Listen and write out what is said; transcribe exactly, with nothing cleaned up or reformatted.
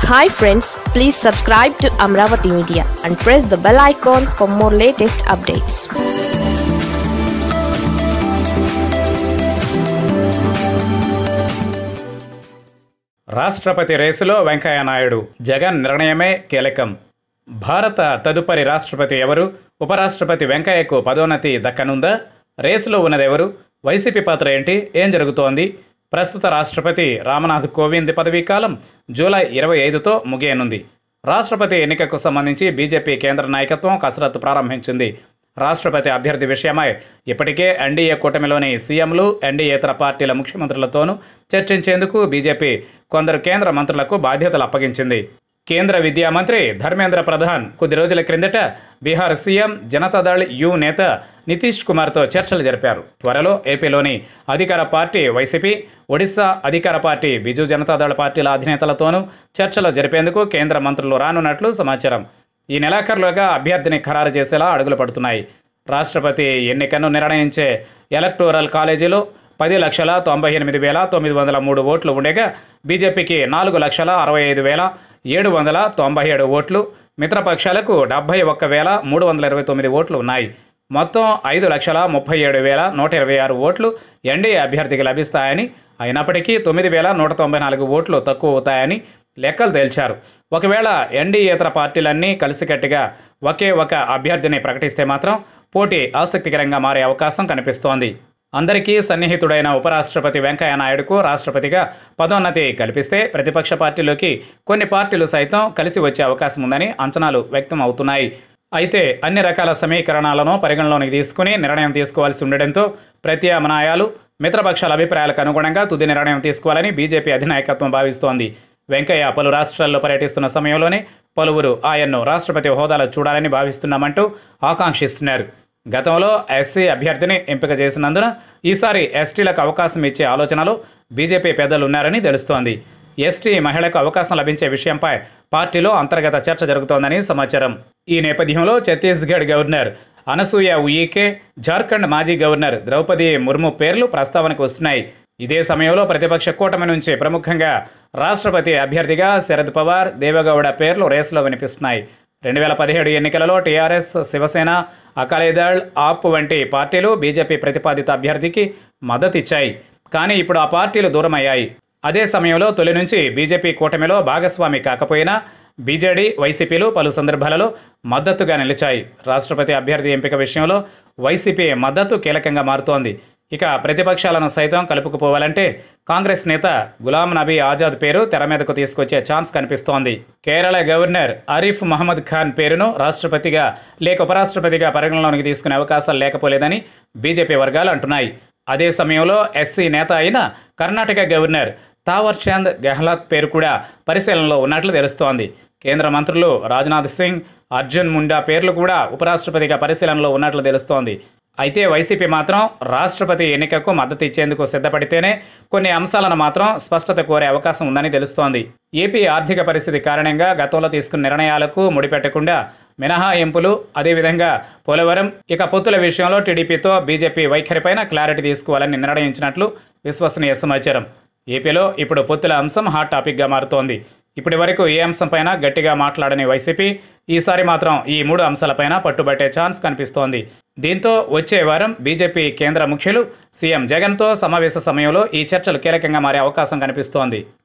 Hi friends, please subscribe to Amaravathi Media and press the bell icon for more latest updates. రాష్ట్రపతి రేసులో వెంకయ్య నాయుడు, జగన్ నిర్ణయమే కీలకం. భారత తదుపరి రాష్ట్రపతి ఎవరు? ఉపరాష్ట్రపతి వెంకయ్యకు పదోన్నతి దక్కనుందా? రేసులో ఉన్నదెవరు? వైసీపీ పాత్ర ఏంటి? ఏం జరుగుతోంది? ప్రస్తుత రాష్ట్రపతి రామ్నాథ్ కోవింద్ పదవీకాలం జూలై ఇరవై ఐదుతో ముగియనుంది. రాష్ట్రపతి ఎన్నికకు సంబంధించి బీజేపీ కేంద్ర నాయకత్వం కసరత్తు ప్రారంభించింది. రాష్ట్రపతి అభ్యర్థి విషయమై ఇప్పటికే ఎన్డీఏ కూటమిలోని సీఎంలు, ఎన్డీయేతర పార్టీల ముఖ్యమంత్రులతోనూ చర్చించేందుకు బీజేపీ కొందరు కేంద్ర మంత్రులకు బాధ్యతలు అప్పగించింది. కేంద్ర విద్యా మంత్రి ధర్మేంద్ర ప్రధాన్ కొద్ది రోజుల క్రిందట బీహార్ సీఎం జనతాదళ్ యు నేత నితీష్ కుమార్తో చర్చలు జరిపారు. త్వరలో ఏపీలోని అధికార పార్టీ వైసీపీ, ఒడిశా అధికార పార్టీ బిజు జనతాదళ్ పార్టీల అధినేతలతోనూ చర్చలు జరిపేందుకు కేంద్ర మంత్రులు రానున్నట్లు సమాచారం. ఈ నెలాఖరులోగా అభ్యర్థిని ఖరారు చేసేలా అడుగులు పడుతున్నాయి. రాష్ట్రపతి ఎన్నికను నిర్ణయించే ఎలక్టోరల్ కాలేజీలో పది లక్షల తొంభై ఎనిమిది వేల తొమ్మిది వందల మూడు ఓట్లు ఉండగా బీజేపీకి నాలుగు లక్షల అరవై ఐదు వేల ఏడు వందల తొంభై ఏడు ఓట్లు, మిత్రపక్షాలకు డెబ్బై ఒక్క వేల మూడు వందల ఇరవై తొమ్మిది ఓట్లు ఉన్నాయి. మొత్తం ఐదు లక్షల ముప్పై ఏడు వేల నూట ఇరవై ఆరు ఓట్లు ఎన్డీఏ అభ్యర్థికి లభిస్తాయని, అయినప్పటికీ తొమ్మిది వేల నూట తొంభై నాలుగు ఓట్లు తక్కువ అవుతాయని లెక్కలు తేల్చారు. ఒకవేళ ఎన్డీయేతర పార్టీలన్నీ కలిసికట్టుగా ఒకే ఒక అభ్యర్థిని ప్రకటిస్తే మాత్రం పోటీ ఆసక్తికరంగా మారే అవకాశం కనిపిస్తోంది. అందరికీ సన్నిహితుడైన ఉపరాష్ట్రపతి వెంకయ్య నాయుడుకు రాష్ట్రపతిగా పదోన్నతి కల్పిస్తే ప్రతిపక్ష పార్టీలోకి కొన్ని పార్టీలు సైతం కలిసి వచ్చే అవకాశం ఉందని అంచనాలు వ్యక్తం అవుతున్నాయి. అయితే అన్ని రకాల సమీకరణాలను పరిగణలోనికి తీసుకుని నిర్ణయం తీసుకోవాల్సి ఉండడంతో ప్రత్యామ్నాయాలు, మిత్రపక్షాల అభిప్రాయాలకు అనుగుణంగా తుది నిర్ణయం తీసుకోవాలని బీజేపీ అధినాయకత్వం భావిస్తోంది. వెంకయ్య పలు రాష్ట్రాల్లో పర్యటిస్తున్న సమయంలోనే పలువురు ఆయన్ను రాష్ట్రపతి హోదాలో చూడాలని భావిస్తున్నామంటూ ఆకాంక్షిస్తున్నారు. గతంలో ఎస్సీ అభ్యర్థిని ఎంపిక చేసినందున ఈసారి ఎస్టీలకు అవకాశం ఇచ్చే ఆలోచనలో బీజేపీ పెద్దలు ఉన్నారని తెలుస్తోంది. ఎస్టీ మహిళకు అవకాశం లభించే విషయంపై పార్టీలో అంతర్గత చర్చ జరుగుతోందని సమాచారం. ఈ నేపథ్యంలో ఛత్తీస్గఢ్ గవర్నర్ అనసూయ ఉయికే, జార్ఖండ్ మాజీ గవర్నర్ ద్రౌపది ముర్ము పేర్లు ప్రస్తావనకు వస్తున్నాయి. ఇదే సమయంలో ప్రతిపక్ష కూటమి నుంచి ప్రముఖంగా రాష్ట్రపతి అభ్యర్థిగా శరద్ పవార్, దేవగౌడ పేర్లు రేసులో వినిపిస్తున్నాయి. రెండు వేల పదిహేడు ఎన్నికలలో టీఆర్ఎస్, శివసేన, అకాలీదళ్, ఆప్ వంటి పార్టీలు బీజేపీ ప్రతిపాదిత అభ్యర్థికి మద్దతు ఇచ్చాయి. కానీ ఇప్పుడు ఆ పార్టీలు దూరమయ్యాయి. అదే సమయంలో తొలి నుంచి బీజేపీ కూటమిలో భాగస్వామి కాకపోయినా బీజేడీ, వైసీపీలు పలు సందర్భాలలో మద్దతుగా నిలిచాయి. రాష్ట్రపతి అభ్యర్థి ఎంపిక విషయంలో వైసీపీ మద్దతు కీలకంగా మారుతోంది. ఇక ప్రతిపక్షాలను సైతం కలుపుకుపోవాలంటే కాంగ్రెస్ నేత గులాం నబీ ఆజాద్ పేరు తెర మీదకు తీసుకొచ్చే ఛాన్స్ కనిపిస్తోంది. కేరళ గవర్నర్ ఆరిఫ్ మహమ్మద్ ఖాన్ పేరును రాష్ట్రపతిగా లేక ఉపరాష్ట్రపతిగా పరిగణలోనికి తీసుకునే అవకాశాలు లేకపోలేదని బీజేపీ వర్గాలు అంటున్నాయి. అదే సమయంలో ఎస్సీ నేత అయిన కర్ణాటక గవర్నర్ తావర్ చంద్ గెహ్లాట్ పేరు కూడా పరిశీలనలో ఉన్నట్లు తెలుస్తోంది. కేంద్ర మంత్రులు రాజ్నాథ్ సింగ్, అర్జున్ ముండా పేర్లు కూడా ఉపరాష్ట్రపతిగా పరిశీలనలో ఉన్నట్లు తెలుస్తోంది. అయితే వైసీపీ మాత్రం రాష్ట్రపతి ఎన్నికకు మద్దతు ఇచ్చేందుకు సిద్ధపడితేనే కొన్ని అంశాలను మాత్రం స్పష్టత కోరే అవకాశం ఉందని తెలుస్తోంది. ఏపీ ఆర్థిక పరిస్థితి కారణంగా గతంలో తీసుకున్న నిర్ణయాలకు ముడిపెట్టకుండా మినహాయింపులు, అదేవిధంగా పోలవరం, ఇక పొత్తుల విషయంలో టీడీపీతో బీజేపీ వైఖరిపైన క్లారిటీ తీసుకోవాలని నిర్ణయించినట్లు విశ్వసనీయ సమాచారం. ఏపీలో ఇప్పుడు పొత్తుల అంశం హాట్ టాపిక్గా మారుతోంది. ఇప్పటి వరకు ఏ అంశంపైన గట్టిగా మాట్లాడని వైసీపీ ఈసారి మాత్రం ఈ మూడు అంశాలపైన పట్టుబట్టే ఛాన్స్ కనిపిస్తోంది. దీంతో వచ్చే వారం బీజేపీ కేంద్ర ముఖ్యులు సీఎం జగన్తో సమావేశ సమయంలో ఈ చర్చలు కీలకంగా మారే అవకాశం కనిపిస్తోంది.